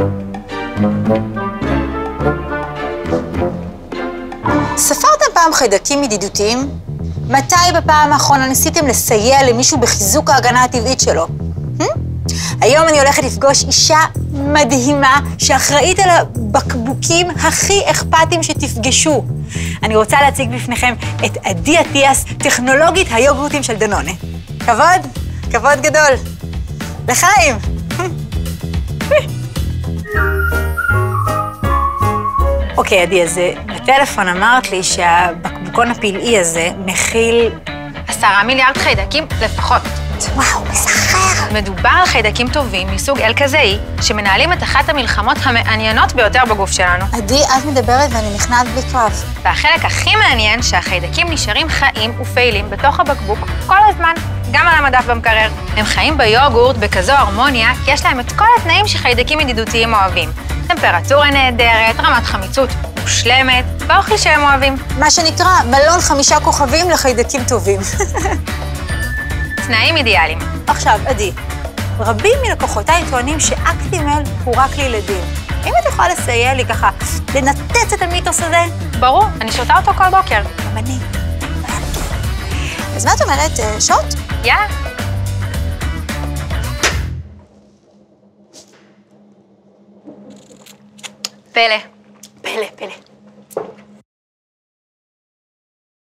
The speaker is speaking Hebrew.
ספרתם פעם חיידקים ידידותיים? מתי בפעם האחרונה ניסיתם לסייע למישהו בחיזוק ההגנה הטבעית שלו? היום אני הולכת לפגוש אישה מדהימה שאחראית על הבקבוקים הכי אכפתיים שתפגשו. אני רוצה להציג בפניכם את עדי אטיאס, טכנולוגית היוגורטים של דנונה. כבוד, כבוד גדול. לחיים. אוקיי, עדי, אז בטלפון אמרת לי שהבקבוקון הפלאי הזה מכיל 10 מיליארד חיידקים לפחות. וואו, מסחר. מדובר על חיידקים טובים מסוג אלקזאי, שמנהלים את אחת המלחמות המעניינות ביותר בגוף שלנו. עדי, את מדברת ואני נכנעת בלי קרב. והחלק הכי מעניין שהחיידקים נשארים חיים ופעילים בתוך הבקבוק כל הזמן, גם על המדף במקרר. הם חיים ביוגורט בכזו הרמוניה, כי יש להם את כל התנאים שחיידקים ידידותיים אוהבים. טמפרטורה נהדרת, רמת חמיצות מושלמת, ואוכל שהם אוהבים. מה שנקרא מלון 5 כוכבים לחיידקים טובים. תנאים אידיאליים. עכשיו, עדי, רבים מלקוחותיי טוענים שאקטימל הוא רק לילדים. אם את יכולה לסייע לי ככה, לנתץ את המיתוס הזה? ברור, אני שותה אותו כל בוקר. גם אני. אז מה את אומרת, שוט? יאללה. פלא. פלא, פלא.